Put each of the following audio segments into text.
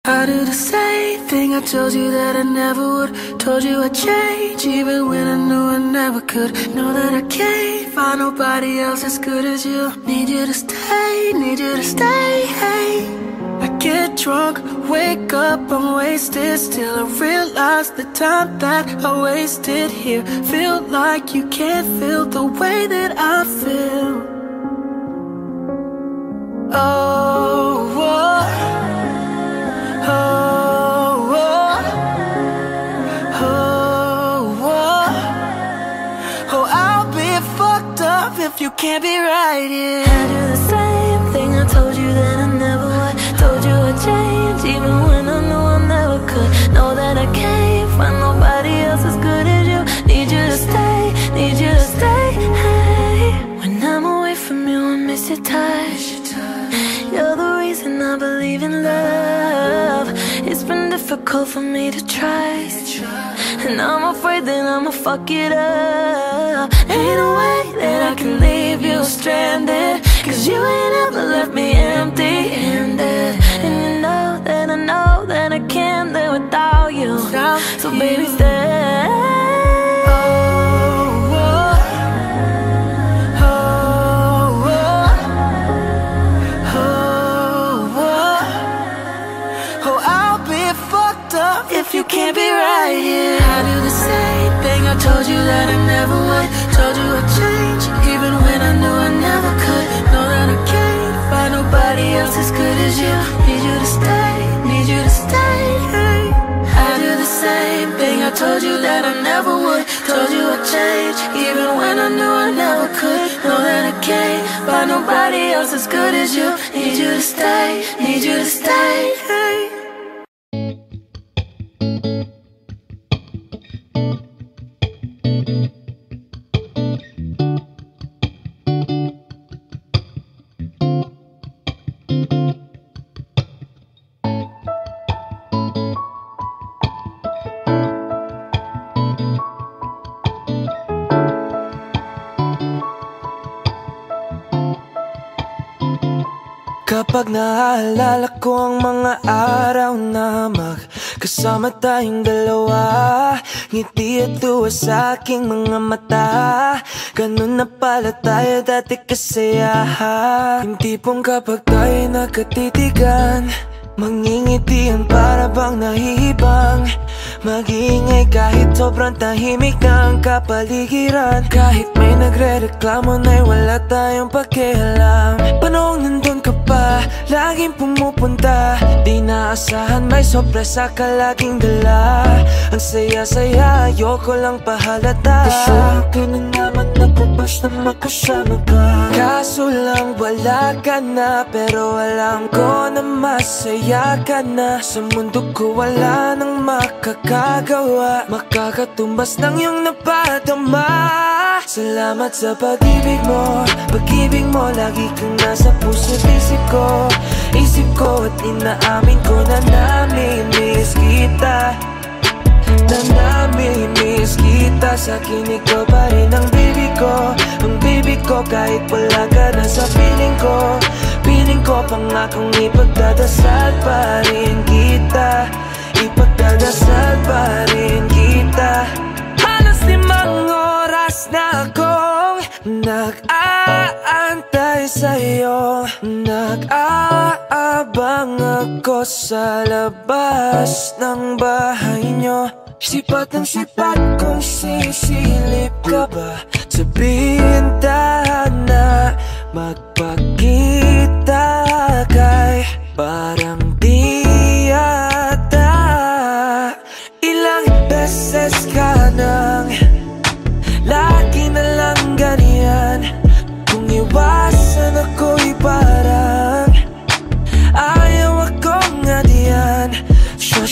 I do the same thing I told you that I never would. Told you I'd change even when I knew I never could. Know that I can't find nobody else as good as you. Need you to stay, need you to stay. Hey. I get drunk, wake up, I'm wasted. Still I realize the time that I wasted here. Feel like you can't feel the way that I feel. Oh, oh, oh, oh, oh, oh, oh, I'll be fucked up if you can't be right here. I do the same thing I told you that I never would. Told you I'd change even when I knew I never could. Know that I can't find nobody else as good as you. Need you to stay, need you to stay. Hey. When I'm away from you, I miss your touch. You're the reason I believe in love. It's been difficult for me to trust, and I'm afraid that I'ma fuck it up. Ain't no way that I can leave you stranded, 'cause you ain't ever left me empty-handed. And you know that I know that I can't live without you. So baby, stay. If you can't be right here, I do the same thing I told you that I never would. Told you I'd change even when I knew I never could. Know that I can't find nobody else as good as you. Need you to stay, need you to stay. I do the same thing I told you that I never would. Told you I'd change even when I knew I never could. Know that I can't find nobody else as good as you. Need you to stay, need you to stay. Kapag naaalala ko ang mga araw na magkasama tayong dalawa, ngiti at tuwa sa aking mga mata. Ganun na pala tayo dati kasaya. Yung tipong kapag tayo nagkatitigan, mangingitian para bang nahihibang. Mag-iingay kahit sobrang tahimik na ang kapaligiran. Kahit may nagre-reklamo na'y wala tayong pakialam. Panahong nandun ka pa, laging pumupunta. Di naasahan may sorpresa ka laging dala. Ang saya-saya, ayoko lang pahalata. Gusto ko na naman napupas na makasama ka. Kaso lang wala ka na, pero alam ko na masaya ka na. Sa mundo ko wala nang makakagawa, makakatumbas ng iyong napadama. Salamat sa pag-ibig mo, pag-ibig mo. Lagi kang nasa puso't isip ko. Isip ko at inaamin ko na namimiss kita. Na namimiss kita. Sa akin ikaw pa rin ang baby ko. Ang baby ko kahit wala ka na sa piling ko. Piling ko pangakong ipagdadasal pa rin kita. Ipagdadasal pa rin kita. Halos 5 oras na akong nag-aantay sa'yo. Nag-aabang ako sa labas ng bahay nyo. Sipat ng sipat kung sisilip ka ba sa bintana. Magpakita kay parang di yata. Ilang beses ka nang lagi na lang ganyan. Kung iwasan ako'y parang ayaw akong ngadiyan. Sa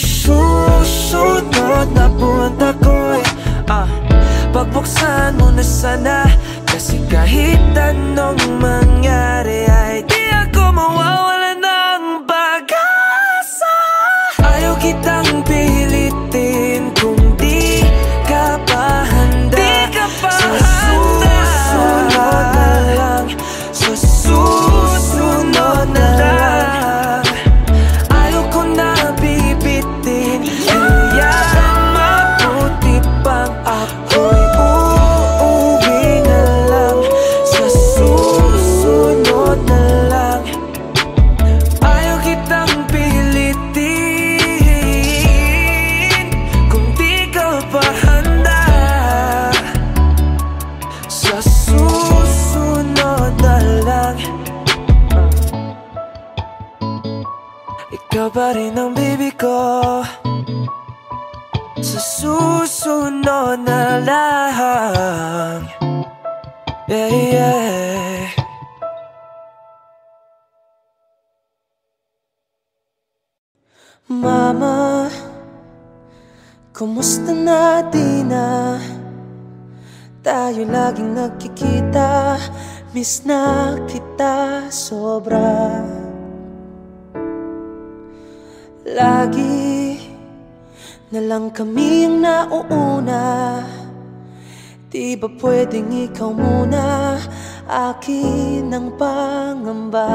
susunod na buwan ako'y pagbuksan mo na sana. Kasi kahit anong mangyari ay di ako mawawala ng bagay. ikaw pa rin ang baby ko. Sa susunod na lang, yeah, yeah. Mama, kumusta na di na? Tayo laging nagkikita, miss na kita sobra. Lagi na lang kami ang nauuna, di ba pwedeng ikaw muna, akin ang pangamba.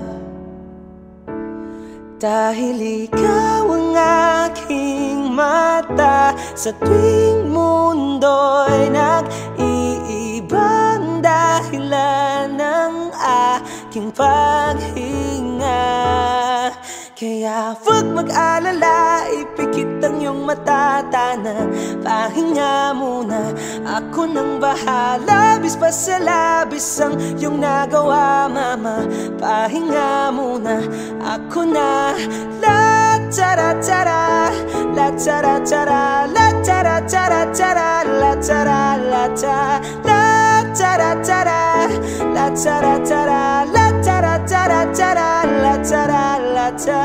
Dahil ikaw ang aking mata, sa tuwing mundo'y nag-iibang dahilan ng aking paghinga. Kaya huwag mag-alala, ipikit ang iyong mata, tana, pahinga muna, ako nang bahala. Bis pa sa labis ang iyong nagawa, mama, pahinga muna, ako na. La tara tara, la tara tara, la tara tara tara, la tara la tara, la tara tara, la tara tara, la tara tara tara, la tara la tara.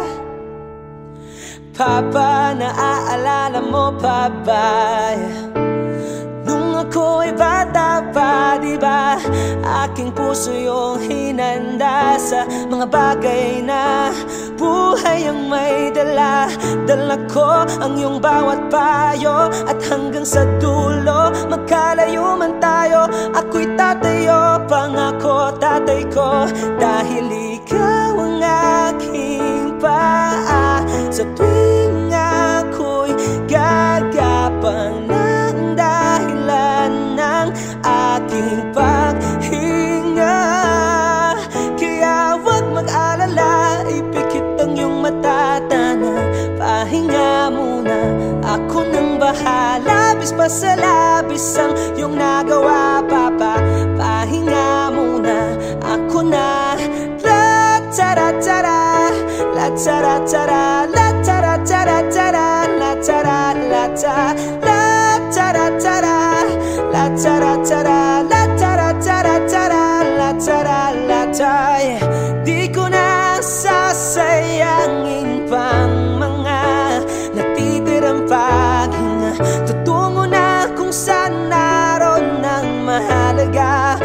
Papa, naaalala mo pa ba? Nung ako'y bata pa, diba? Aking puso yung hinanda sa mga bagay na buhay ang may dala. Dala ko ang iyong bawat payo, at hanggang sa dulo, magkalayo man tayo, ako'y tatayo, pangako tatay ko. Dahil ikaw ang aking paa, sa tuwing ako'y gagapang ng dahilan ng aking paghinga. Kaya huwag mag-alala, ipikit ang iyong mata, tana, pahinga muna, ako nang bahala. Bis pa sa labis ang iyong nagawa, papa, pahinga muna, ako na. La tara tara, la tara tara, la tara tara tara, la tara la tara, la tara tara, la tara tara, la tara tara tara, la tara la tara. Di ko na sasayangin pang mga natitirang paghinga, tutungo na kung saan naroon ng mahalaga.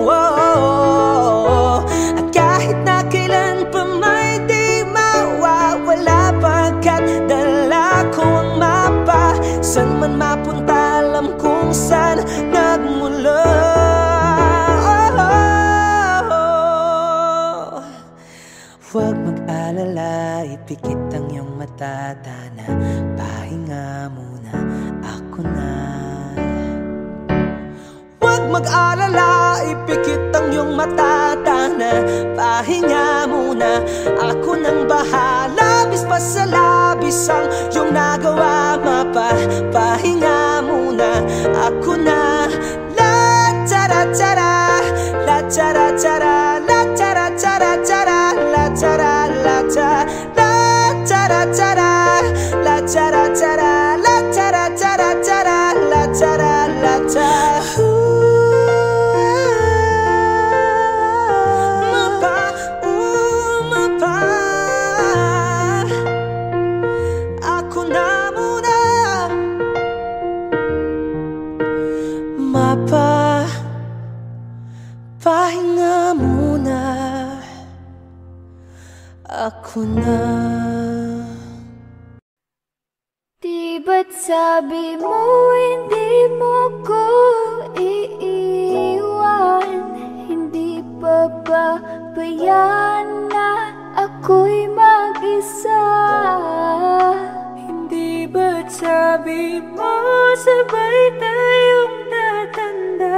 At kahit na kailan pa may di mawawala, pagkat dala ko ang mapa, saan man mapunta alam kung saan nagmula. Huwag mag-alala, ipikit ang iyong mata, tana, pahinga muna, ako na. Huwag mag-alala, ipikit ang iyong mata, tana, pahinga muna, ako nang bahala. Bis pa sa labis ang iyong nagawa, mapa, pahinga muna, ako na. La tara tara, la tara tara, la tara tara tara, la tara la tara, la tara tara, la tara tara, la tara tara tara, la tara la tara. Mapa, pahinga muna, ako na. Di ba't sabi mo hindi mo ko iiwan? Hindi pa ba bayaan na ako'y mag-isa? Hindi ba't sabi mo sabay tayong tatanda?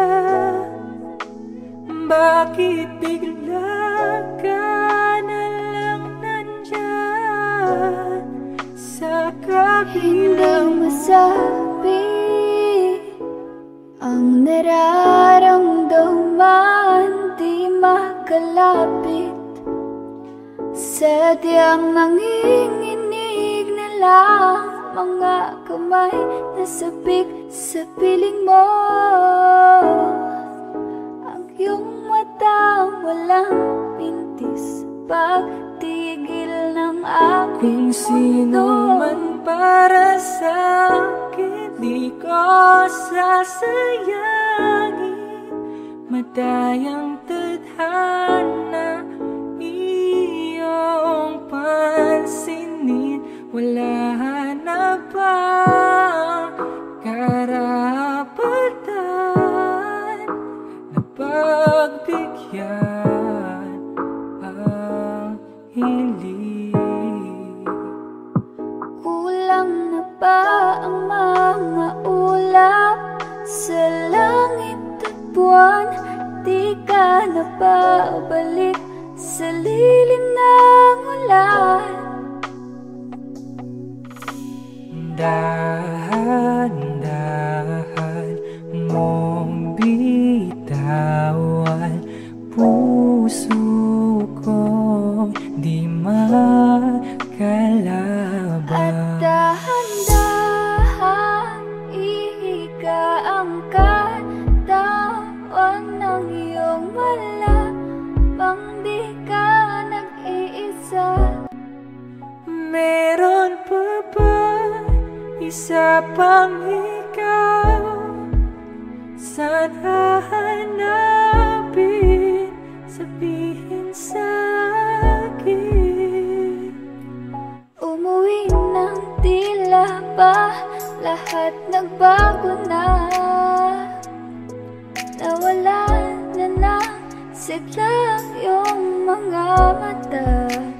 Bakit bigla ka na lang nandyan sa kabilang? Hindi masabi ang nararamdaman, di makalapit sa Sadyang nanginginig na lang mga kamay na sabik sa piling mo. Ang iyong mata walang mintis, pagtigil ng aking Kung sino man para sa akin, di ko sasayangin. Madayang tadhana iyong pansinin. Wala na ba karapatan na pagbigyan ang hiling? kulang na ba ang mga ulap sa langit at buwan? Di ka na ba balik sa lilim ng ulan? Dahan-dahan mong bitawan, puso kong di makalaban. At dahan-dahan ihiga ang katawan ng iyong malamang di ka nag-iisa. Meron pa ba isa pang ikaw? Saan hahanapin? Sabihin sa'kin. Umuwi ng tila ba lahat nagbago na? Nawala na ng sigla iyong mga mata.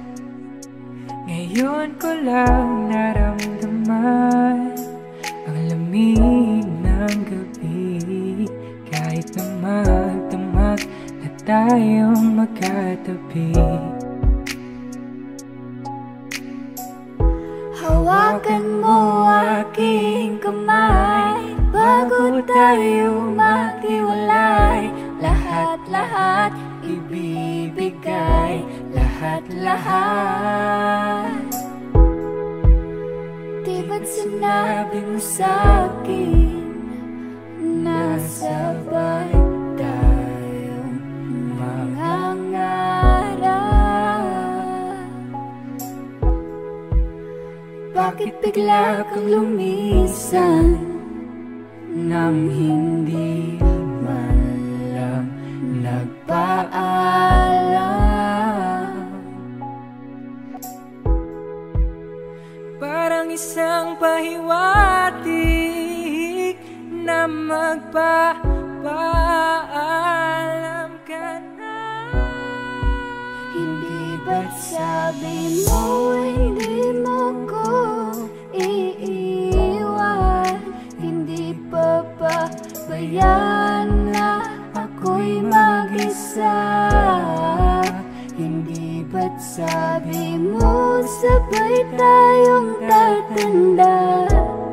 Ngayon ko lang naramdaman ang lamig ng gabi. Kahit na magdamag na tayong magkatabi, Hawakan mo aking kamay bago tayo maghiwalay. Lahat-lahat ibibigay, lahat-lahat. Di ba't sinabi mo sa'kin nasabay tayong mangangarap? Bakit bigla kang lumisan nang hindi man lang nagpaalam? parang isang pahiwatig na magpapaalam ka na. Hindi ba't sabi mo hindi mo ko iiwan? Hindi pa ba bayan na ako'y mag-isa? Hindi ba't sabi mo sabay tayong tatanda?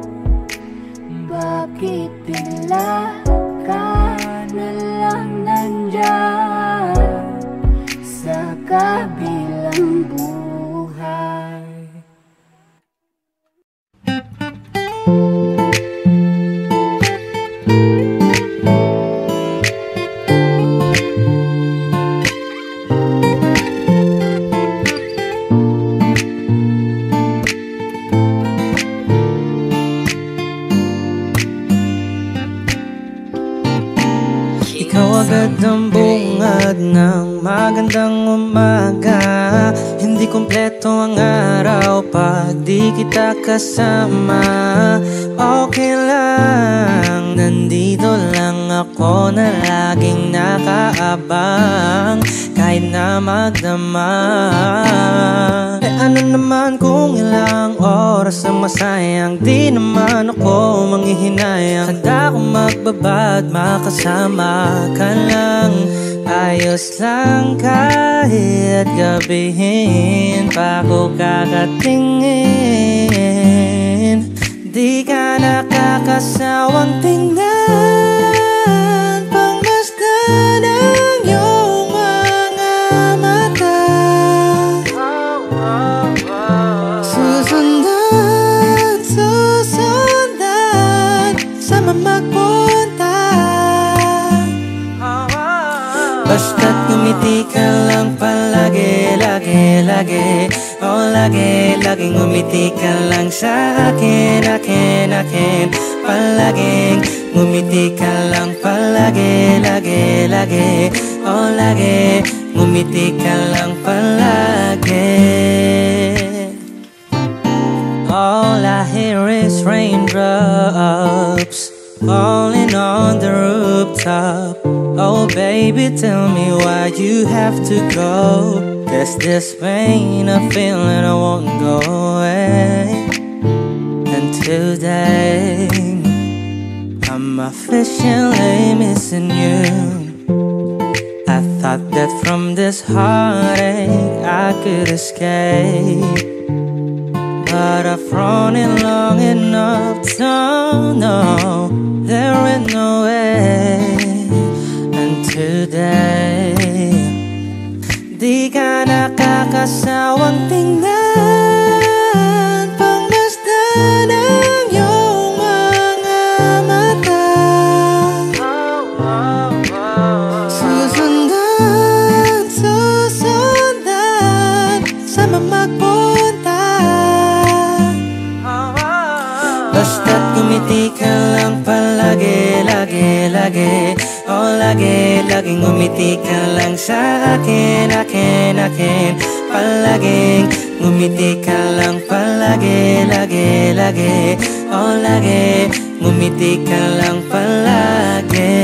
Bakit bigla ka na lang nandyan sa kabilang buhay? Ikaw agad ang bungad ng magandang umaga. Hindi kumpleto ang araw pag di kita kasama. Okay lang, nandito lang ako na laging nakaabang kahit na magdama. Ano naman kung ilang oras ang masayang, di naman ako manghihinayang. Handa akong magbabad, makasama ka lang. Ayos lang kahit gabihin pa ko kakatingin. Di ka nakakasawang tingnan, pangmasdan ang iyong mga mata. lagi, oh lagi, laging ngumiti ka lang sa akin, akin palaging ngumiti ka lang palagi, lagi, oh lagi, ngumiti ka lang palagi. All I hear is raindrops falling on the rooftop. Oh baby, tell me why you have to go. 'Cause this pain I'm feeling I won't go away. And today I'm officially missing you. I thought that from this heartache I could escape, but I've run it long enough to know there ain't no way. And today, di ka nakakasawang tingnan, pangmasdan ang iyong mga mata. Susundan sa magpunta. Basta't ngumiti ka lang palagi, lagi, oh lagi, laging ngumiti ka lang sa akin, palaging ngumiti ka lang palagi, lagi, oh lagi, ngumiti ka lang palagi.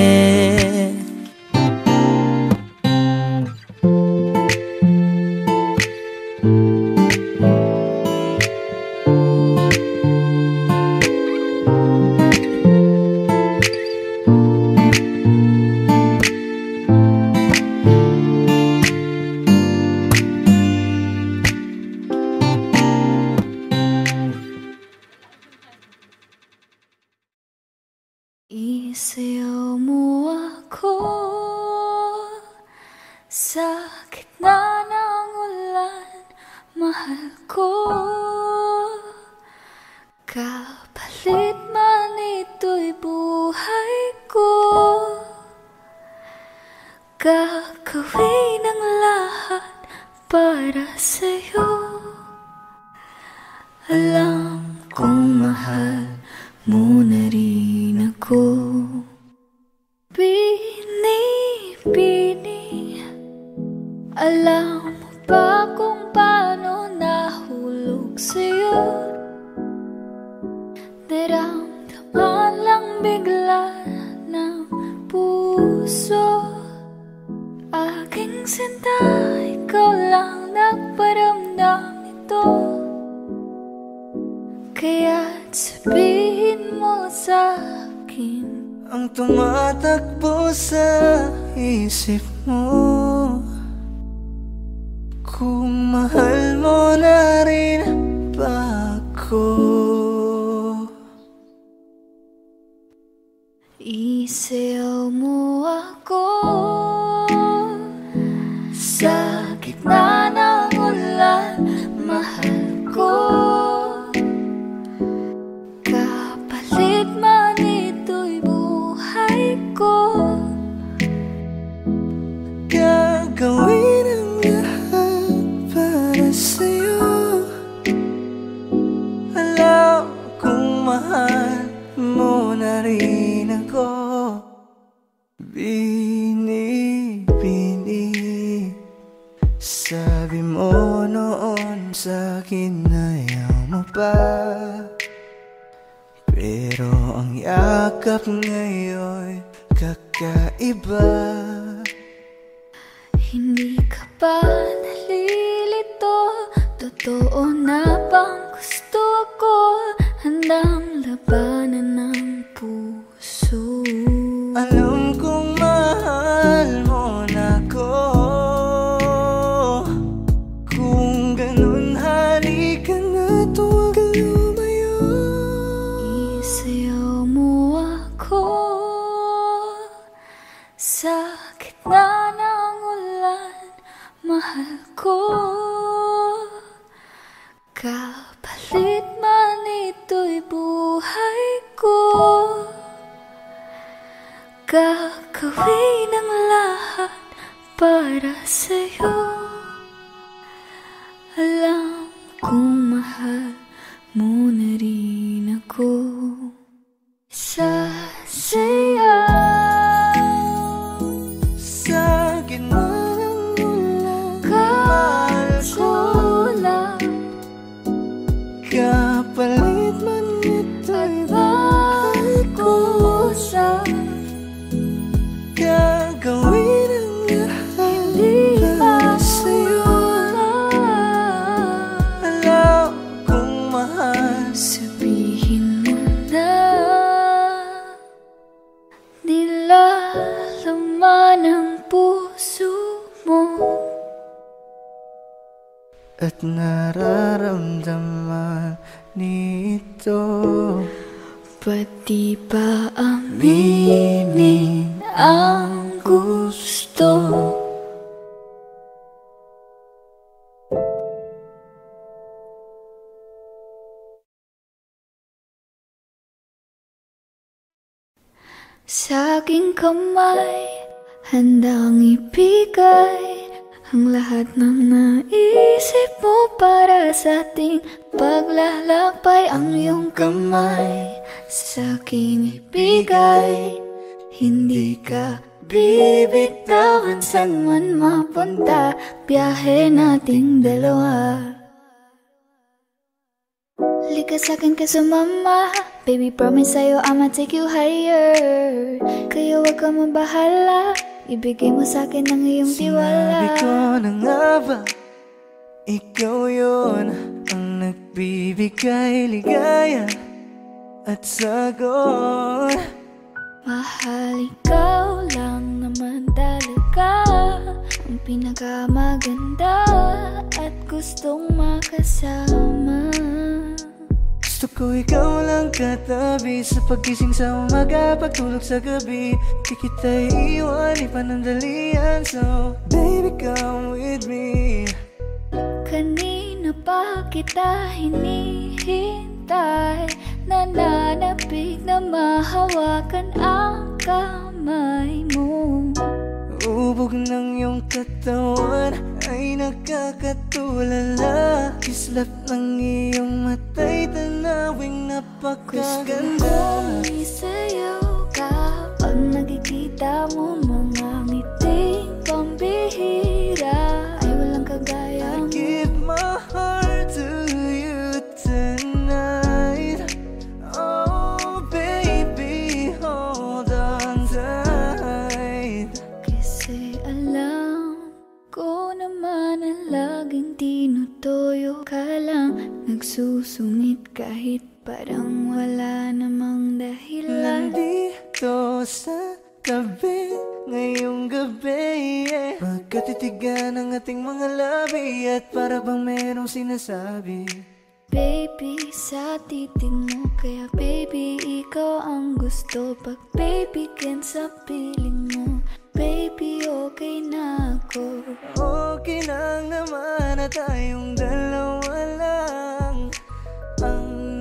Isayaw mo ako sa gitna ng ulan, mahal ko. Kapalit man ito'y buhay ko, gagawin ang lahat para sa'yo. Alam kong mahal mo na rin ako. Bini, alam mo ba kung paano nahulog sa'yo? Naramdaman lang bigla ng puso. Aking sinta, ikaw lang nagparamdam nito. Kaya't sabihin mo sa'kin ang tumatakbo sa isip mo, kung mahal mo na rin ba ako? Isayaw mo ako sa gitna ng ulan, mahal ko. Kapalit man ito'y buhay ko, gagawin ang lahat para sa'yo. Alam kong mahal mo na rin ako. Bini, sabi mo noon sa'kin ayaw mo pa, pero ang yakap ngayon kakaiba. hindi ka ba nalilito? Totoo na bang gusto ko? Handang labanan ng puso. Alam kong mahal mo na ko. Kung ganun, halika na, huwag ka lumayo. Isayaw mo ako sa gitna ng ulan, mahal ko. Kapalit man ito'y buhay ko, gagawin ang lahat para sa'yo. mahal mo na rin ako. Sa saya sa gitna ng ulan, mahal ko lang, kapalit man ito'y mahal ko siya. Gagawin ang lahat Hindi para sa'yo. Alam kong mahal, Sabihin mo na nilalaman ang puso mo at nararamdaman nito. pati pa aminin ang gusto. Sa aking kamay, handang ibigay ang lahat ng naisip mo para sa ating paglalakbay. Ang iyong kamay sa aking ibigay, hindi ka bibitawan saan man mapunta, biyahe nating dalawa. Lika sa'kin ka sumama, baby promise sa'yo I'ma take you higher. Kaya wag ka mabahala, ibigay mo sa'kin ang iyong tiwala. Sinabi ko na nga ba, ikaw yun ang nagbibigay ligaya at sagot. Mahal, ikaw lang naman talaga ang pinakamaganda at gustong makasama. Gusto ko ikaw lang katabi sa pagising sa umaga, pagtulog sa gabi. Di kita iiwan, ipanandalian. So baby come with me. Kanina pa kita hinihintay, nananapig na mahawakan ang kamay mo. Ubog ng iyong katawan ay nakakatulala. Kislap ng iyong matay, tanawing napakaganda. Kung isayaw ka pag nakikita mo mga ngiting pambihira, ay walang kagaya mo. Give my heart to you tonight. Oh baby, hold on tight. Kasi alam ko naman na laging tinutoyo ka lang, nagsusungit kahit parang wala namang dahilan. Nandito sa tabi ngayong gabi, magkatitigan ang ating mga labi, at para bang merong sinasabi. Baby, sa titig mo, kaya baby, ikaw ang gusto. Pag baby, can sa piling mo, baby, okay na ako. Okay lang naman na tayong dalawa lang ang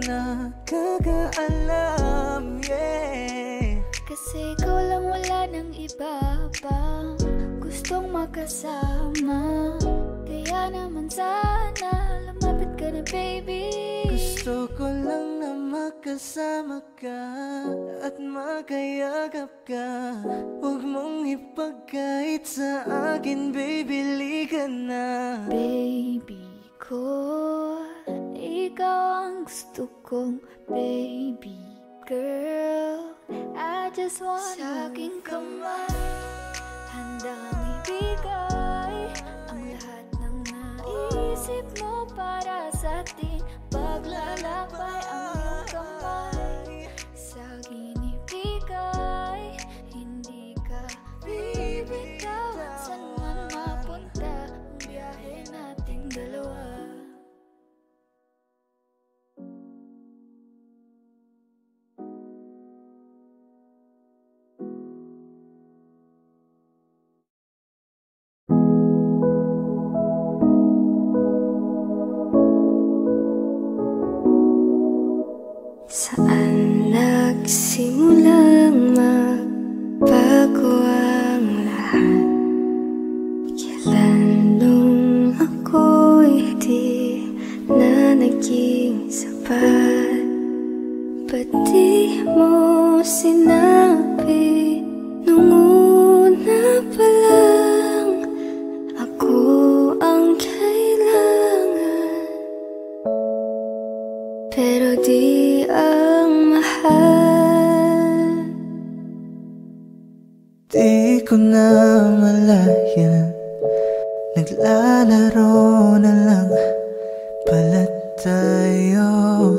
nakakaalam, yeah. Kasi ikaw lang, wala nang iba pa gustong makasama. Kaya naman sana lumapit ka na baby. Gusto ko lang na makasama ka at makayagap ka. Huwag mong ipagkait sa akin, baby, lika na. Baby ko, ikaw ang gusto kong baby girl. I just wanna sa aking kamay, handang ibigay ang lahat ng naisip mo para sa ating paglalakbay. Ang iyong kamay sa akin ibigay, hindi ka bibitawan saan man mapunta, ang biyahe nating dalawa. Saan nagsimulang magbago ang lahat? Kailan nung ako'y di na nag naging sapat. Ba't di mo sinabi nung una pa lang ako ang kailangan, pero di ang mahal. Di ko na malayan, naglalaro na lang pala tayo.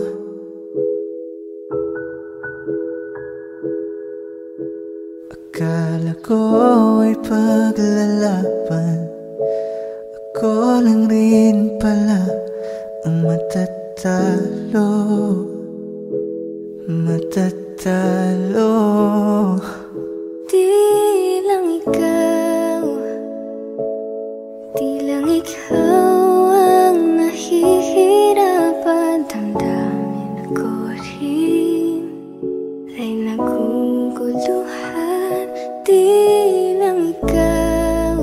Akala ko ay paglalaban, ako lang rin pala ang matatalo. Matatalo. Di lang ikaw, di lang ikaw ang nahihirapan. Damdamin ako rin ay naguguluhan. Di lang ikaw,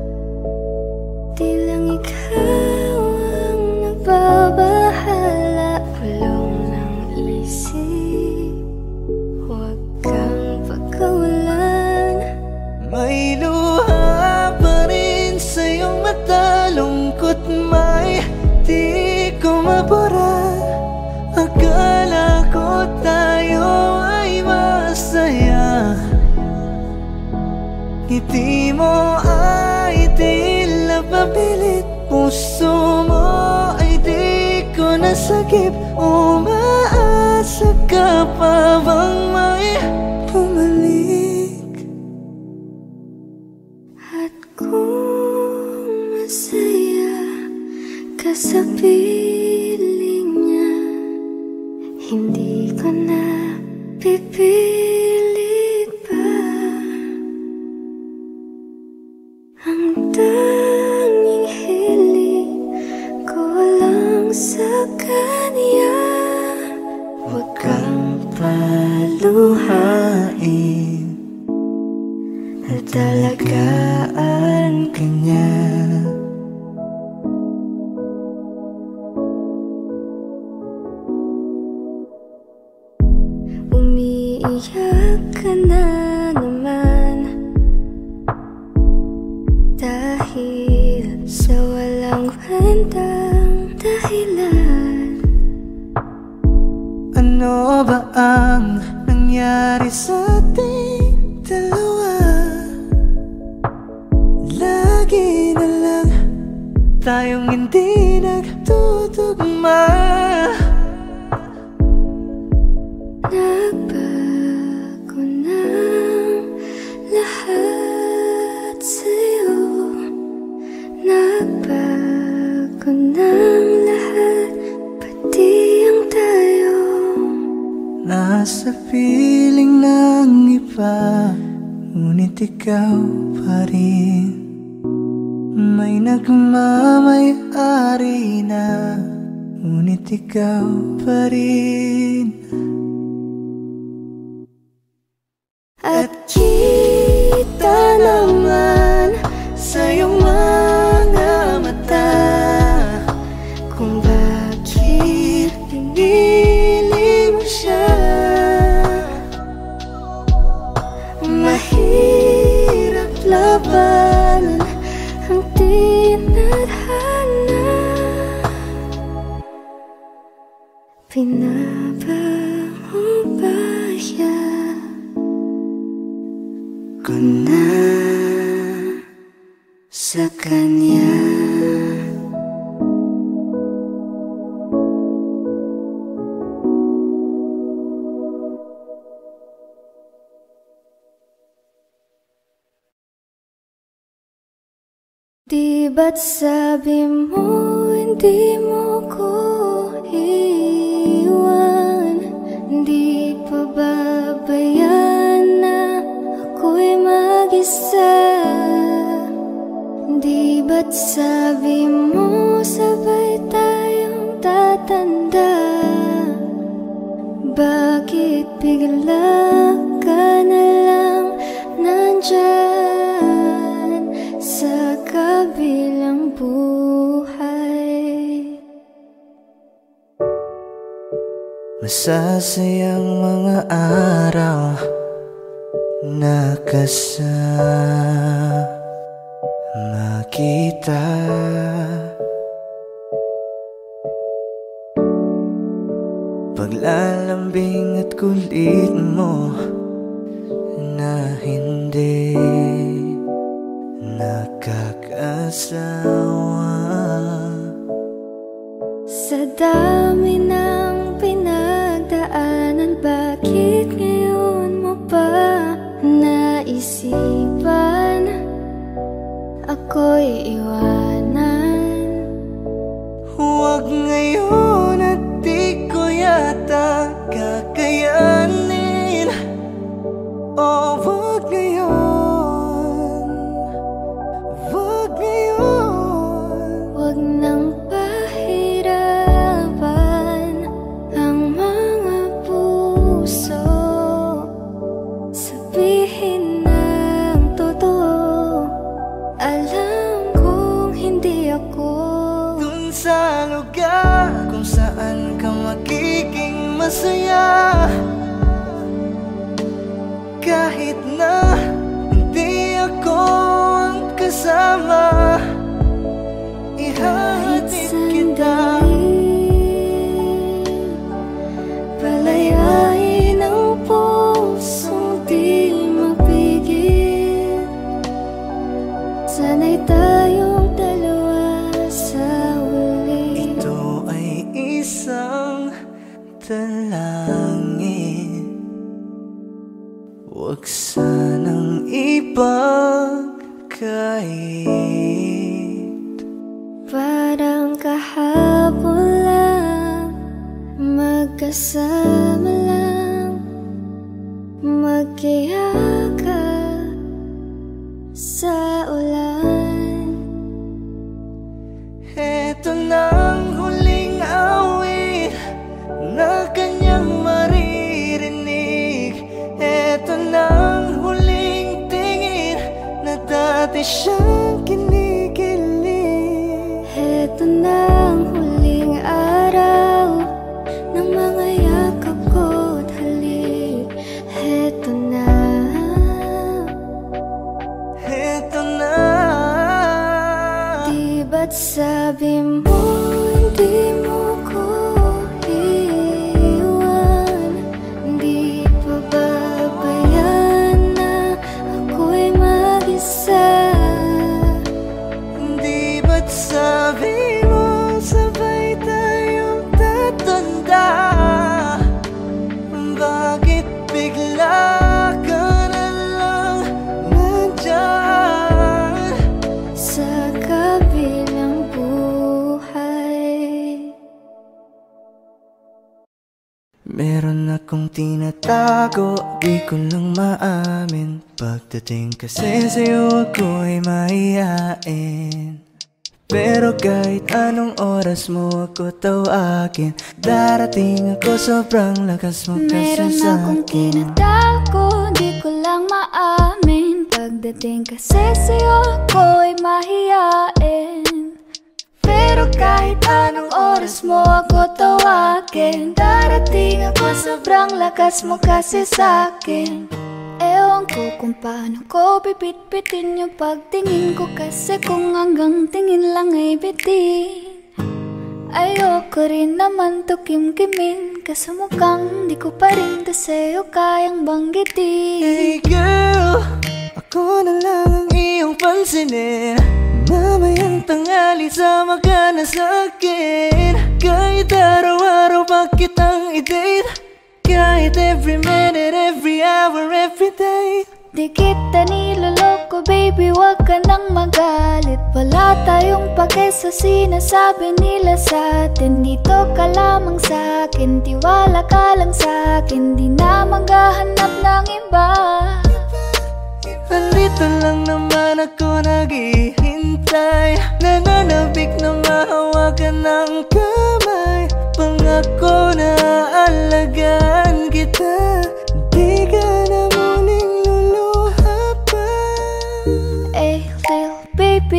di lang ikaw ang nagbabahala. Bulong ng isip, huwag kang pagkawalan. May luha pa rin sa iyong mata, lungkot may di ko mabura. Akala ko tayo ay masaya, ngiti mo ay tila papilit, puso mo ay di ko nasagip. Umaasa ka pa bang may bumalik? At kung masaya ka sa piling niya, hindi ko na pipilit pa. Ang tanging hiling ko lang sa kanya, huwag kang paluhain at alagaan ka niya. Umiiyak ka na naman dahil sa walang kwentang dahilan. Ano ba ang nangyari sa ating dalawa? Lagi na lang tayong hindi nagtutugma. Nagbago ng lahat sa'yo, nagbago ng lahat, pati ang tayo. Nasa piling ng iba, ngunit ikaw pa rin. May nagmamay-ari na, ngunit ikaw pa rin. At kita naman sa iyong mga mata kung bakit pinili mo siya. Mahirap labanan ang tinadhana, pinabango ba siya ko na sa kanya. Di ba't sabi mo hindi mo ko iwan? Di pa babayaan na ako'y mag-isa? Di ba't sabi mo sabay tayong tatanda? Bakit bigla ka na lang nandyan sa kabilang buhay? masasayang mga araw na kasama kita. Paglalambing at kulit mo na hindi nakakasawa. Sa dami ng pinagdaanan, bakit ngayon mo pa naisipan ako'y iwanan? Huwag ngayon at di ko yata kakayanin. Oh, huwag ngayon, huwag ngayon. Huwag nang pahirapan ang mga puso. Sabihin ng totoo, alam kong hindi ako Dun sa lugar kung saan ka magiging masaya, kahit na hindi ako ang kasama, ihahatid kita. Palayain ang pusong di mapigil. Sana'y tayong dalawa sa huli. Ito ay isang dalangin, huwag sanang ipagkait. Parang kahapon lang, magkasama lang, magkiyakap sa ulan. Eto nang huling awit na kanyang maririnig. Eto nang huling tingin na dati siyang kinikilig. Heto na ang huling araw ng mga yakap ko't halik. Heto na. Eto na. Di ba't sabi mo hindi mo ko iiwan? Di pa babayan na ako'y mag-isa? Di ba't sabi mo sabay tayong tatanda? Bakit bigla ka na lang nandyan Sa kabilang buhay? Meron akong tinatago, di ko lang maamin. Pagdating kasi sa'yo ako'y mahihain. Pero kahit anong oras mo ako tawagin, darating ako, sobrang lakas mo kasi Meron akong sa'kin. tinatago, di ko lang maamin. Pagdating kasi sa'yo ako'y mahihain. Pero kahit anong oras mo ako tawagin, darating ako, sobrang lakas mo kasi sa'kin. Ewan ko kung paano ko pipit-pitin yung pagtingin ko, kasi kung hanggang tingin lang ay bitin. Ayoko rin naman to kim-kimin, kasi mukhang di ko pa rin to sa'yo kayang banggitin. Hey girl, ako na lang ang iyong pansinin. Mamayang tanghali sama ka na sa'kin. Kahit araw-araw pa kitang i-date, kahit every minute, every hour, every day. Di kita niloloko baby, wag ka nang magalit. Wala tayong pake sa sinasabi nila sa'tin. Dito ka lamang sa'kin, tiwala ka lang sa'kin. Di na maghahanap ng iba. Nandito lang naman ako naghihintay, nananabik na mahawakan ng kamay. Pangako na alagaan kita, di ka na muling luluha pa. Eh, little baby,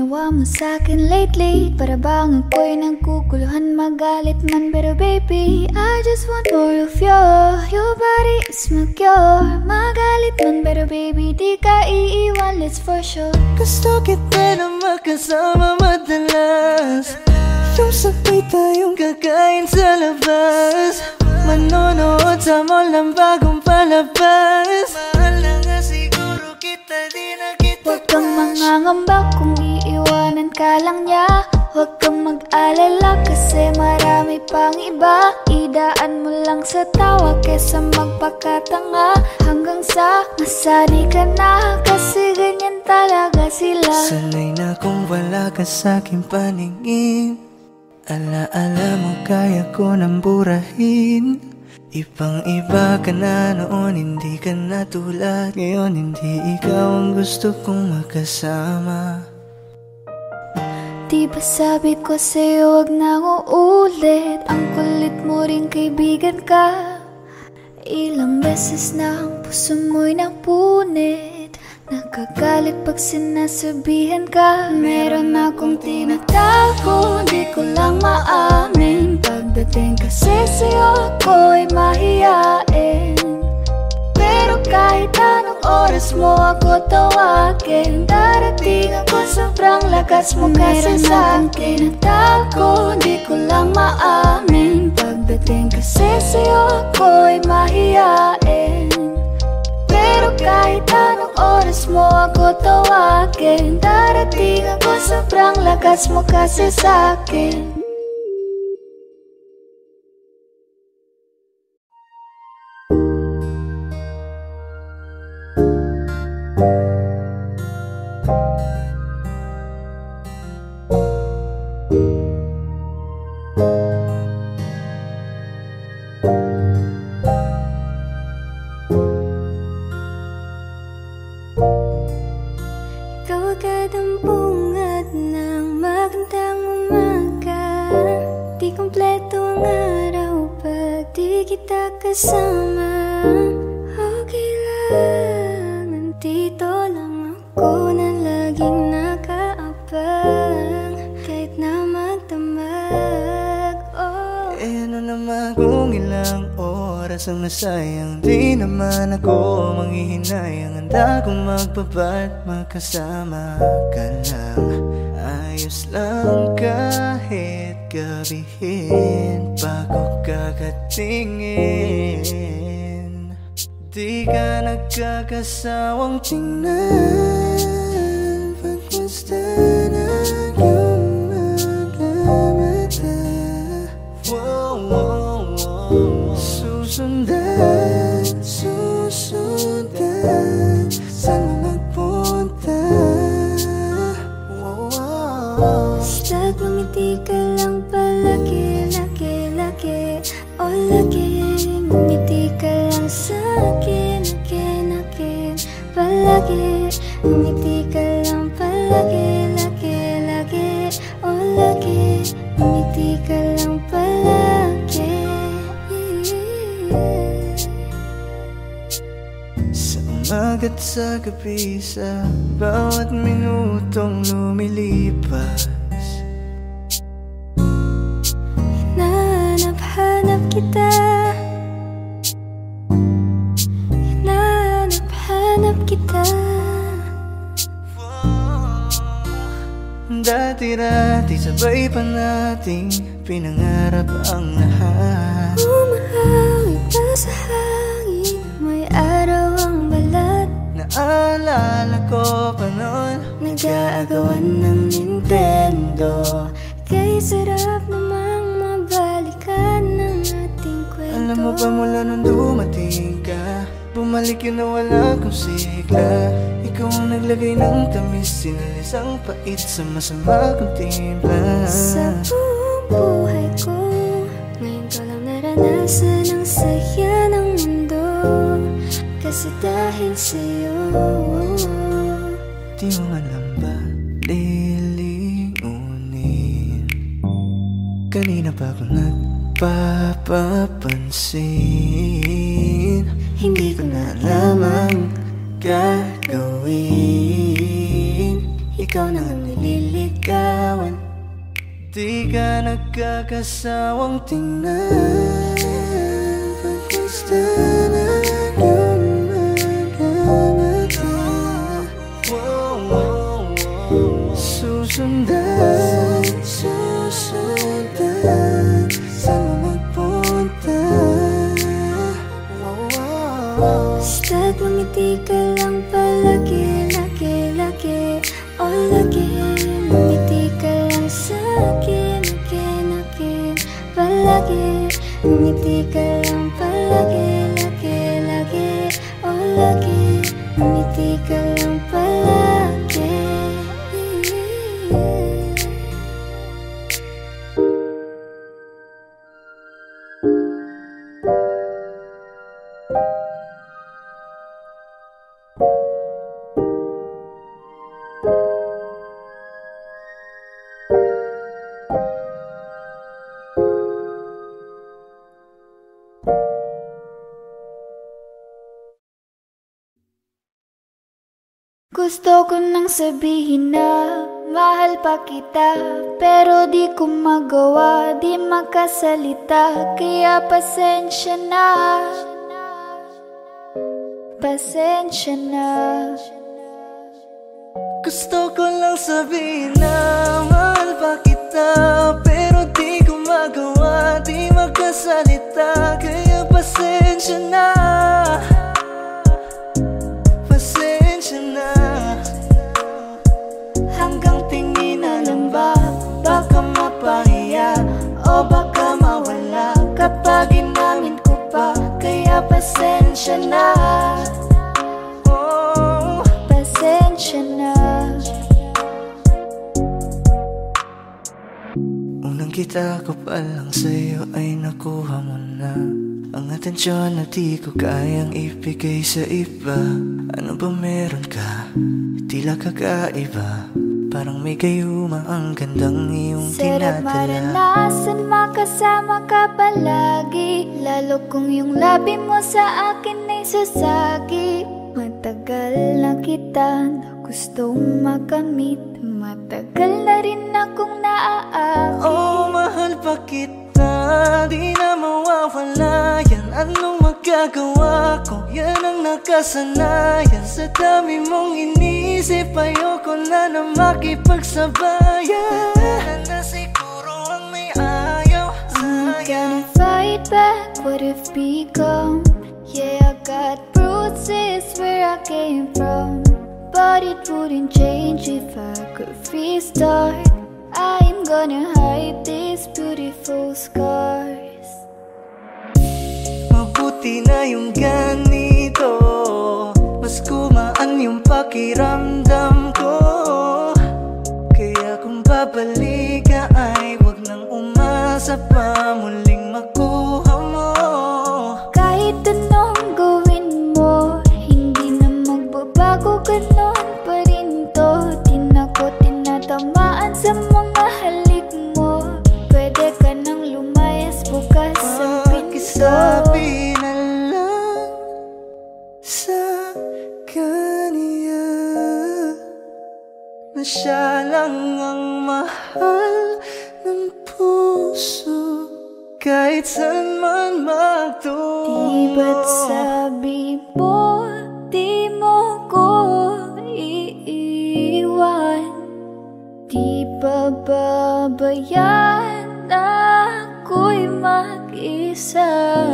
ginawa mo sa'kin lately? Para bang ako'y nagkukuluhan, magalit man. Pero baby, I just want more of your body is my cure. Magalit man, pero baby, di ka iiwan, let's for sure. Gusto kita na makasama madalas, yung sabay tayong kakain sa labas, manonood sa mall ng bagong palabas. Mahal na nga siguro kita, di na kita. Huwag kang mangangamba kung iiwanan ka lang niya. Huwag kang mag-alala kasi marami pang iba. Idaan mo lang sa tawa kesa magpakatanga, hanggang sa masani ka na, kasi ganyan talaga sila. Sanay na kung wala ka sa'king paningin, ala-ala mo kaya ko nang burahin. Ibang iba ka na noon, hindi ka na tulad ngayon. Hindi ikaw ang gusto kong makasama. Di ba sabi ko sa'yo wag nang uulit? Ang kulit mo rin kaibigan ka. Ilang beses na ang puso mo'y napunit. Nakagalit pag sinasabihan ka. Meron akong tinatago, di ko lang maamin. Pagdating kasi sa'yo ako'y mahiyain. Pero kahit anong oras mo ako tawagin, darating ako, sobrang lakas mo kasi sa'kin. Tinatago, di ko lang maamin. Pagdating kasi sa'yo ako'y mahiyain. Pero kahit anong oras mo ako tawagin, darating ako, sobrang lakas mo kasi sa'kin. Kasama, okay lang. Nandito lang ako na laging nakaabang, kahit na magdamag. Oh. Eh ano naman kung ilang oras ang nasayang, di naman ako manghihinayang. Handa kong magbabat, magkasama ka lang. Ayos lang kahit gabihin bago kakatingin. Di ka nagkakasawang tingnan pagmasdan ang iyong mga mata. Wow, wow, wow. Susundan, susundan, saan mo magpunta? Wow, wow. Basta't ngumiti ka lang palagi, lagi, lagi. O lagi, ngumiti ka lang sa'kin, akin, akin. Palagi, ngumiti ka lang palagi, lagi, lagi. O lagi, ngumiti ka lang palagi. Sa umaga't sa gabi, sa bawat minutong lumilipas, hinahanap kita. Hinahanap kita. Dati-dati sabay pa nating pinangarap ang lahat. Umahawig na sa hangin, may araw ang balat. Naalala ko pa noon, nag-aagawan ng Nintendo. Kaya sarap namang mabalikan ng ating kwento. Alam mo ba mula nung dumating ka, bumalik yun na wala kong sigla. Ikaw ang naglagay ng tamis, sinalis ang pait sa masama kong timpla. Sa buong buhay ko, ngayon ko lang naranasan ang saya ng mundo. Kasi dahil sa'yo, di mo alam ba lilingunin? Kanina pa ako nagpapapansin. Hindi ko na alam ang gagawin. ikaw na ang nililigawan. Di ka nagkakasawang tingnan pag gusto na lumaganatin. Susundan, susundan, saan mo magpunta? Basta't lumiti ka lang palagi, lagi, lagi, oh lagi. Lumiti ka lang sa'kin, akin, akin, palagi. Lumiti ka lang palagi, lagi, lagi, oh lagi. Lumiti ka lang palagi. Gusto ko nang sabihin na mahal pa kita, pero di ko magawa, di makasalita. Kaya pasensya na, pasensya na. Gusto ko lang sabihin na mahal pa kita, pero di ko magawa, di magkasalita. Kaya pasensya na, pasensya na. Hanggang tingin na lang ba, baka mapahiya o baka mawala kapag inamin ko pa. Kaya pasensya na, oh, Pasensya na. unang kita ko pa lang sa'yo ay nakuha mo na ang atensyon na di ko kayang ibigay sa iba. Ano ba meron ka? Tila kakaiba, parang may gayuma ang gandang iyong Sarap tinadala. maranasan, makasama ka palagi, lalo kung yung labi mo sa akin ay sasagi. Matagal na kita na gustong makamit, matagal na rin akong naaakit. Oh, mahal pa kita, di na mawawala yan. Anong magagawa ko? Yan ang nakasanayan. Sa dami mong inisip, ayoko na na makipagsabayan. Tara na siguro ang may ayaw I'm sa'yo. gonna fight back what if become. Yeah, I got bruises where I came from, but it wouldn't change if I could restart. I'm gonna hide these beautiful scars. Mabuti na yung ganito, mas gumaan yung pakiramdam ko. Kaya kung babalik ka ay wag nang umasa pa muling makuha mo. Kahit anong gawin mo, hindi na magbabago, ganon pa rin to. Di na ko tinatamaan sa mga halik mo. Pwede ka nang lumayas bukas ang pinto. Pakisabi na lang sa kanya na siya lang ang mahal ng puso, kahit saan man Di ba't magtungo. sabi mo, di mo ko iiwan? Di ba babayaan na ako'y mag-isa?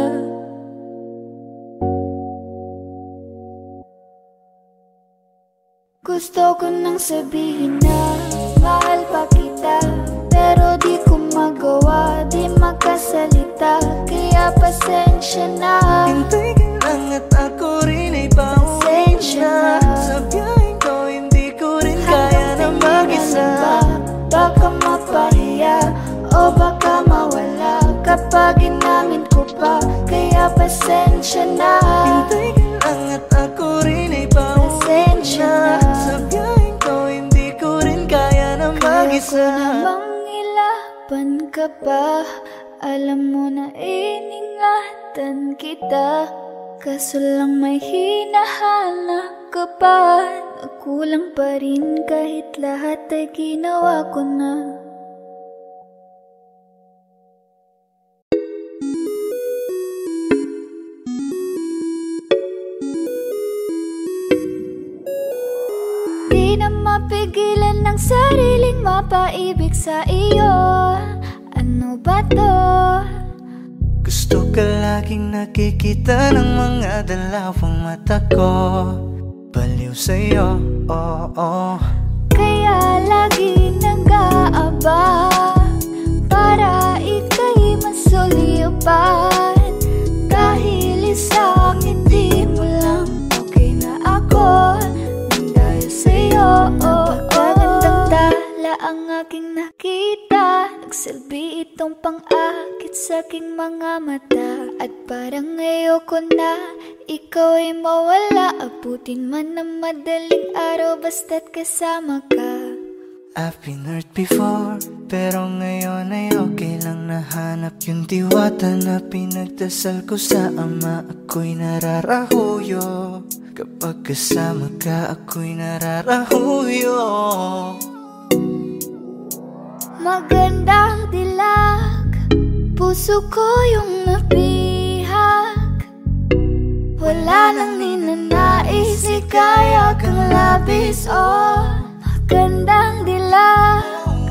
Gusto ko nang sabihin na mahal pa kita, pero di ko magawa, di makasalita. Kaya pasensya na, Hintay ka lang at ako rin ay pauwi pasensya na. na. Sa biyaheng ko hindi ko rin kaya na mag-isa. Baka mapahiya o baka mawala kapag inamin ko pa. Kaya pasensya na, Hintay ka lang at ako rin ay pauwi pasensya na. na. Sa biyaheng ko hindi ko rin kaya na Kaya ko mag-isa. namang ilaban ka pa, alam mo na iningatan kita. Kaso lang may hinahanap ka pa? Nagkulang pa rin kahit lahat ay ginawa ko na. Di na mapigilan ng sariling mapaibig sa iyo. Ano ba to? Gusto ka laging nakikita ng mga dalawang mata ko. Baliw sa'yo, oo. Kaya lagi nag-aabang para ika'y masulipan. Dahil isang ngiti mo lang, okay na ako nang dahil sa'yo. Napakagandang tala ang aking nakita. Nagsilbi itong pang-akit sa aking mga mata. At parang ayoko na ikaw ay mawala. Abutin man ng madaling araw basta't kasama ka. I've been hurt before, pero ngayon ay okay lang. Nahanap yung diwata na pinagdasal ko sa ama. Ako'y nararahuyo kapag kasama ka, ako'y nararahuyo. Magandang dilag, puso ko yung nabihag. Wala nang ninanais, ikaya kang labis. Oh, magandang dilag.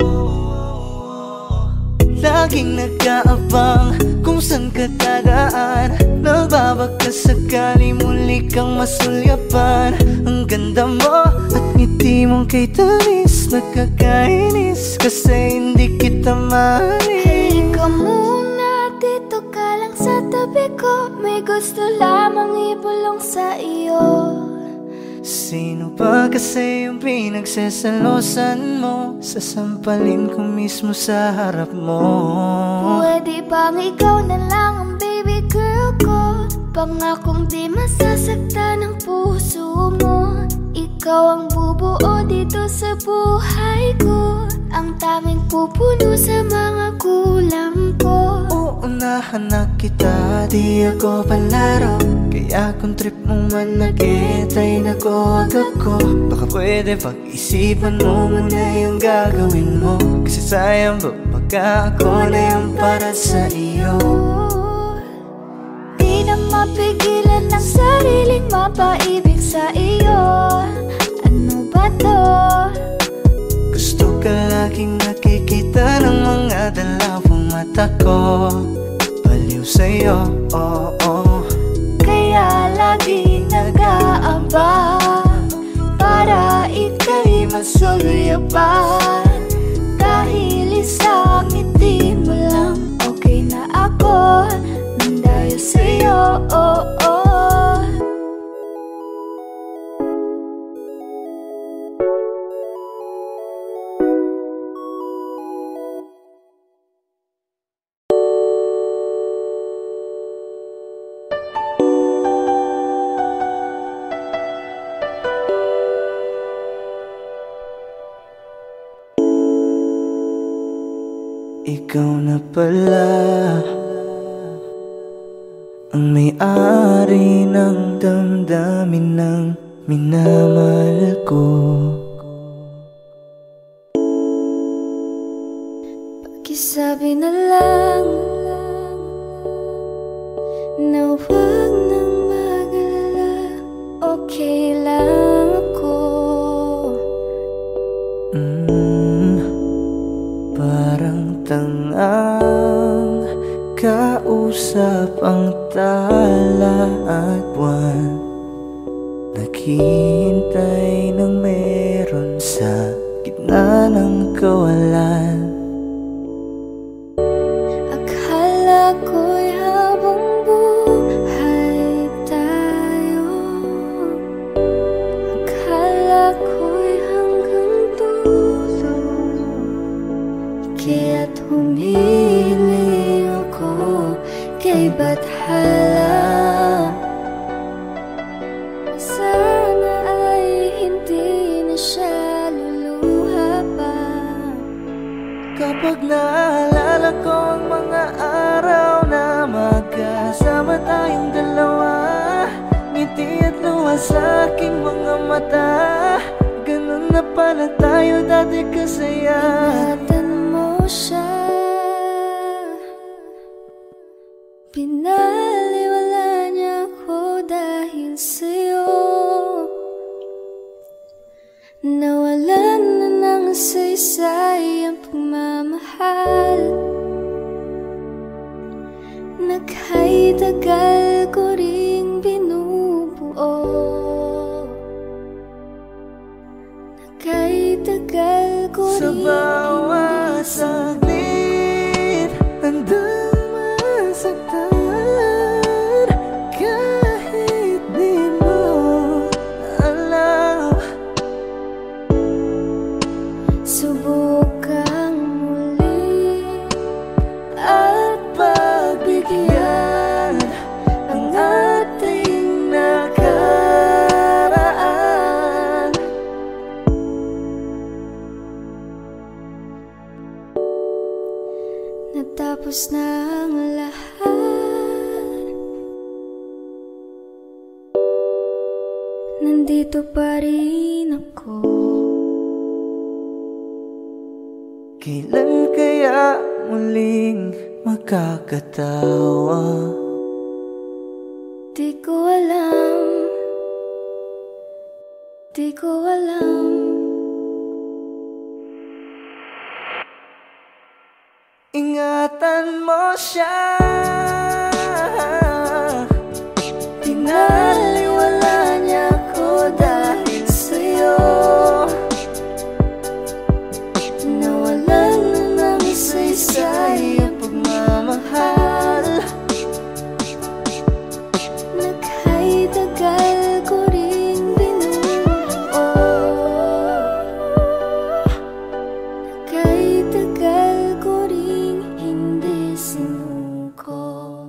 Laging nag-aabang kung saan ka dadaan. Nagbabaka sakali muli kang masulyapan. Ang ganda mo at ngiti mong kay tamis. Nakakainis kasi hindi kita mahalin. Halika muna, dito ka lang sa tabi ko. May gusto lamang ibulong sa iyo. Sino ba kasi yung pinagsasalosan mo? Sasampalin ko mismo sa harap mo. Pwede bang ikaw na lang ang baby girl ko? Pangakong di masasaktan ang puso mo. Ikaw ang bubuo dito sa buhay ko. Ang tanging pupuno sa mga kulang ko. Uunahan na kita, di ako palaro. Kaya kung trip mo man nag-etay na ko ako. Baka pwede pag-isipan mo muna yung gagawin mo. Kasi sayang ba pagka ako na yung para sa iyo. Di na mapigilan ng sariling mapaibig sa iyo. Ano ba to? Gusto ka laging nakikita ng mga dalawang mata ko. Baliw sa'yo, oo. Kaya lagi nag-aabang para ika'y masulyapan. Dahil isang ngiti mo lang, okay na ako nang dahil sa'yo. Ikaw na pala ang may-ari ng damdamin ng minamahal ko. Pakisabi na lang na huwag nang mag-alala, okay lang ako. Parang tangang kausap ang tala at buwan. Naghihintay ng meron sa gitna ng kawalan. Akala ko'y habang buhay tayo. Akala ko'y hanggang dulo. Kaya't humili ako kay Bathala. Sana ay hindi na siya luluha pa. Kapag naalala ko ang mga araw na magkasama tayong dalawa, ngiti at luha sa aking mga mata. Ganun na pala tayo dati kasaya. Ingatan mo siya, pinaliwala niya ako dahil sa'yo. Nawalan na ng saysay ang pagmamahal. Nagha'y tagal ko ring binubuo. Nagha'y tagal ko Sa ring bawat saglit handang masaktan. Kahit di mo alam, subukang muli at pagbigyan ang ating nakaraan. natapos na ang lahat. Nandito pa rin ako. Kailan kaya muling makakatawa? Di ko alam, di ko alam. Ingatan mo siya, pinaliwala niya ako dahil sa'yo. Nawalan na ng saysay ang pagmamahal. Nagha'y tagal ko ring binubuo. Nagha'y tagal ko ring hindi sinuko.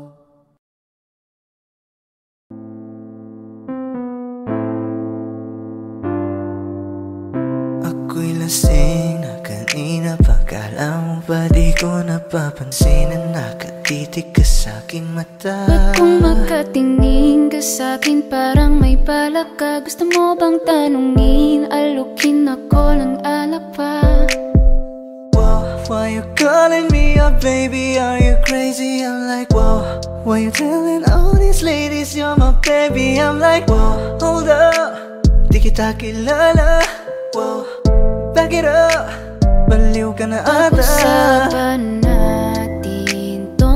Ako'y lasing na kanina pa. Kala mo ba di ko napapansin na nakatitig ka sa'king mata? Ba't kung makatingin ka sa'kin parang may balak ka? Gusto mo bang tanungin, alukin ako ng alak pa? Whoa, why you calling me up, baby? Are you crazy? I'm like, whoa. Why you telling all these ladies you're my baby? I'm like, whoa, hold up, di kita kilala. Whoa, back it up, baliw ka na ata. Pag-usapan natin to,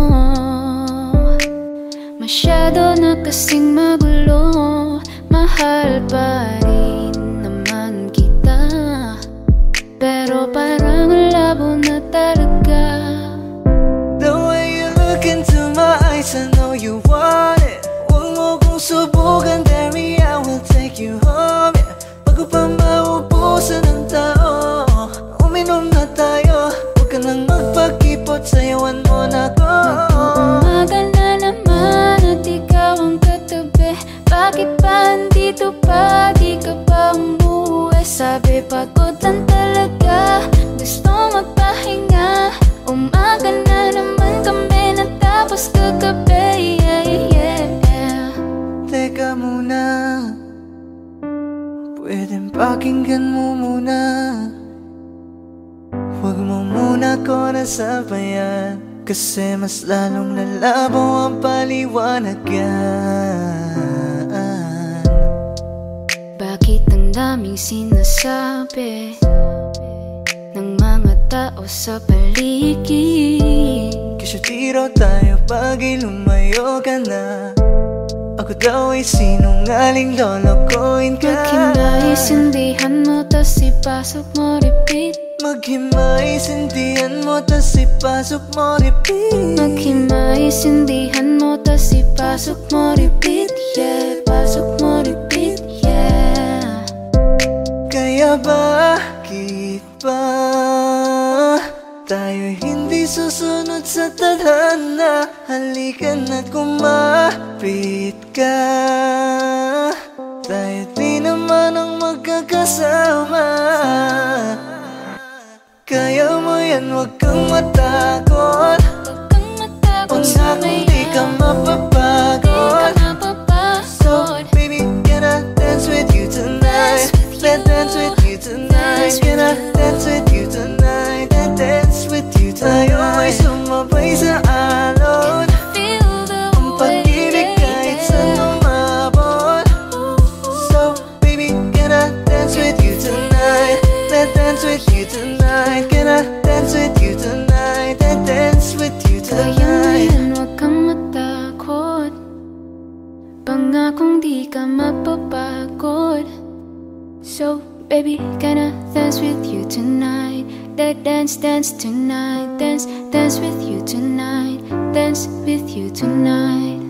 masyado na kasing magulo. Mahal pa rin naman kita, pero parang labo na talaga. The way you look into my eyes, I know you want it. Huwag mo kong subukan, dare me, I will take you home, yeah. Bago pa maubusan ng tao, uminom na tayo. Huwag ka nang magpakipot, sayawan mo na ko. Umaga na naman at ikaw ang katabi. Bakit ba andito pa? Di ka pa umuwi? Sabi pagod lang talaga, gusto magpahinga. Umaga na naman kami natapos kagabi, yeah. Teka muna, pwedeng pakinggan mo muna. Huwag mo muna ko nasabayan, kasi mas lalong lalabo ang paliwanagan. Bakit ang daming sinasabi ng mga tao sa paligid? Kasi tiro tayo pag'y lumayo ka na. Ako daw ay sinungaling, lolokohin ka. Maghimay-sindihan mo, tas ipasok mo, repeat. Maghimay-sindihan mo, tas ipasok mo, repeat. Maghimay-sindihan mo, tas ipasok mo, repeat. Yeah, pasok mo, repeat. Yeah. Kaya bakit ba tayo hindi susunod sa tadhana? Halika na kumapit ka, tayo di naman ang magkakasama. Kaya mo yan, huwag kang matakot. Pangakong di ka mapapagod. So baby, get out there. Pangakong di ka mapapagod. So baby, can I dance with you tonight? Dance, dance tonight. Dance, dance with you tonight. Dance with you tonight.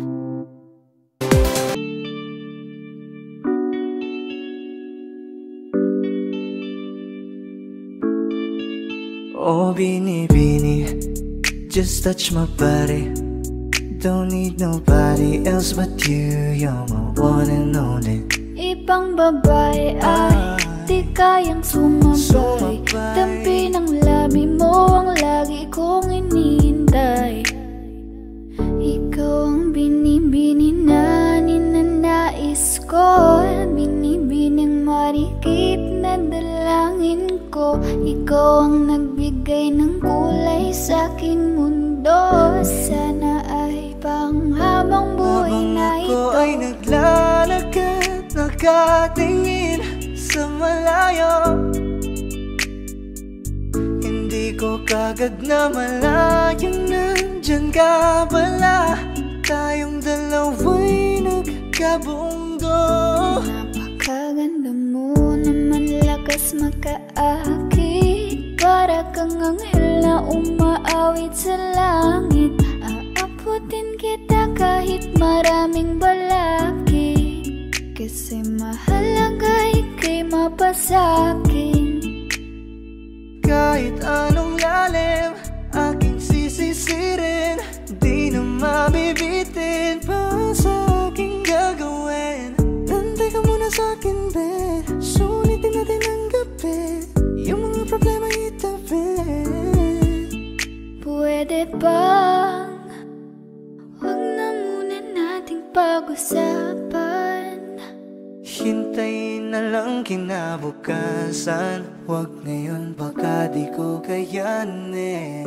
Oh, Bini, just touch my body. Don't need nobody else but you. You're my one and only. Ibang babae ay di kayang sumabay. Dampi ng labi mo ang lagi kong iniintay. Ikaw ang binibini na ninanais ko. Binibining marikit na dalangin ko. Ikaw ang nagbigay ng kulay sa aking mundo. Sana ay panghabang buhay na ito. Habang ako ay naglalakad, nakatingin sa malayo, hindi ko kagad na malayang nandyan ka pala. Tayong dalawa'y nagkabundo. Napakaganda mo naman, lakas makaakit. Para kang anghel na umaawit sa langit. Aabutin kita kahit maraming balakid. Kasi mahalaga ika'y mapasakin. Kahit anong lalim, aking sisisirin. Di na mabibitin pa sa aking gagawin. Nantay ka muna sa akin, babe. Sulitin natin ang gabi. Yung mga problema itabi. Pwede bang huwag na muna nating pag-usapan? Hintayin na lang kinabukasan. Huwag ngayon, baka di ko kayanin.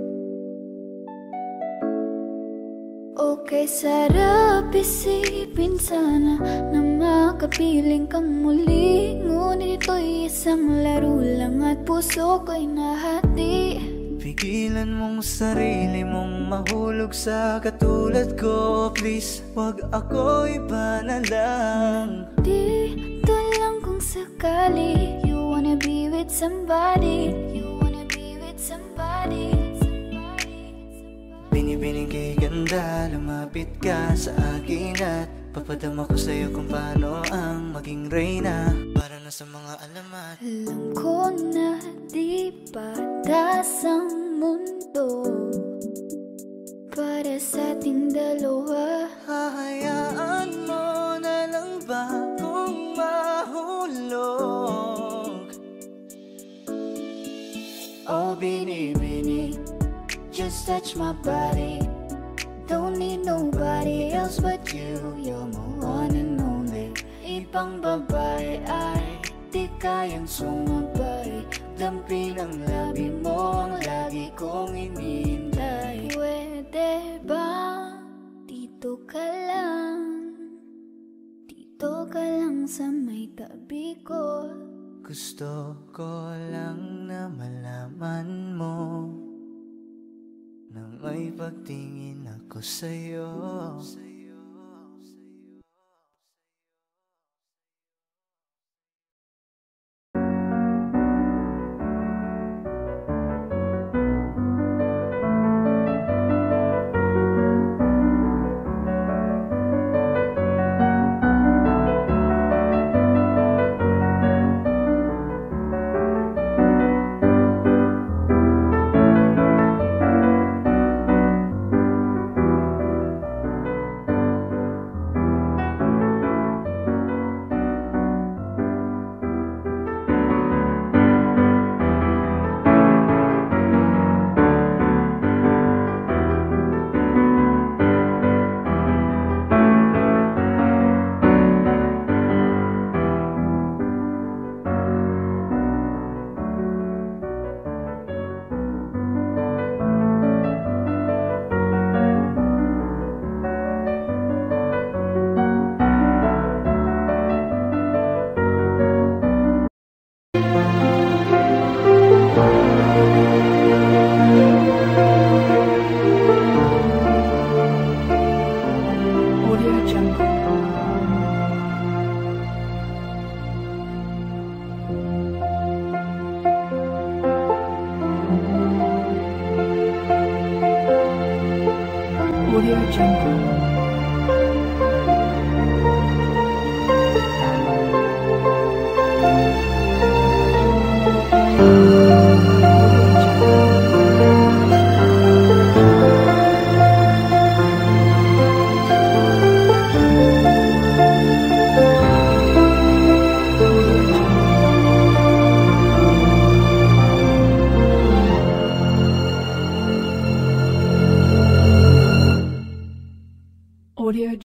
Okay, sarap isipin sana na makapiling kang muli. Ngunit ito'y isang laro lang at puso ko'y nahati. Pigilan mong sarili mong mahulog sa katulad ko. Please, wag ako, iba na lang. Dito lang kung sakali you wanna be with somebody. You wanna be with somebody. Binibining kay ganda, lumapit ka sa akin at papadama ko sa'yo kung paano ang maging reyna. Para na sa mga alamat. Alam ko na di patas ang mundo para sa ating dalawa. Hahayaan mo na lang ba kung mahulog? Oh, Bini, just touch my body. Don't need nobody else but you. You're my one and only. Ibang babae ay di kayang sumabay. Dampi ng labi mo ang lagi kong inihintay. Pwede ba dito ka lang? Dito ka lang sa may tabi ko. Gusto ko lang na malaman mo na may pagtingin ako sa'yo. Audio Jungle. Audio